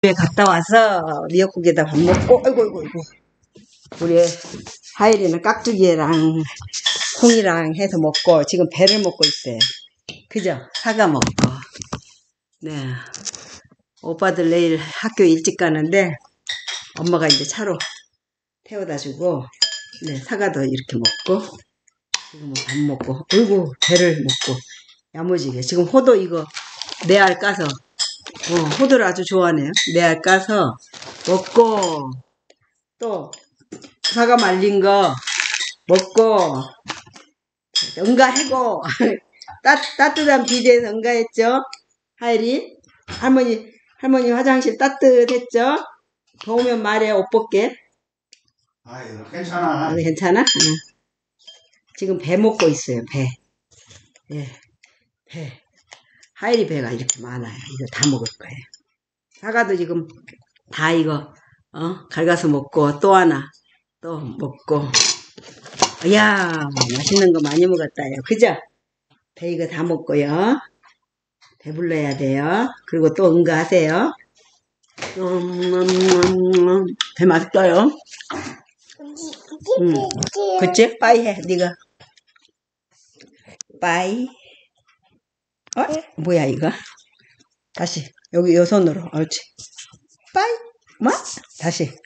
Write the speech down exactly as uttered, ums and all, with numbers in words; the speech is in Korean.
집에 갔다 와서 미역국에다 밥 먹고, 아이고, 아이고, 아이고. 우리 하율이는 깍두기랑 콩이랑 해서 먹고, 지금 배를 먹고 있어요. 그죠? 사과 먹고. 네. 오빠들 내일 학교 일찍 가는데, 엄마가 이제 차로 태워다 주고, 네, 사과도 이렇게 먹고, 지금 밥 먹고, 어이구, 배를 먹고, 야무지게. 지금 호도 이거, 내 알 까서, 어, 호두를 아주 좋아하네요. 내 알 까서 먹고, 또, 사과 말린 거 먹고, 응가하고, 따, 따뜻한 비대에서 응가했죠? 하율이? 할머니, 할머니 화장실 따뜻했죠? 더우면 말해, 옷 벗게. 아유, 괜찮아. 아, 괜찮아? 응. 지금 배 먹고 있어요, 배. 예, 배. 하율이 배가 이렇게 많아요. 이거 다 먹을 거예요. 사과도 지금 다 이거, 어, 갈가서 먹고, 또 하나, 또 먹고. 이야, 맛있는 거 많이 먹었다요. 그죠? 배 이거 다 먹고요. 배불러야 돼요. 그리고 또 응가하세요. 음, 음, 음, 음. 배 맛있어요. 응. 그치? 빠이 해, 니가. 빠이. 어? 뭐야, 이거? 다시. 여기 요 손으로. 옳지. 빠이. 뭐? 다시.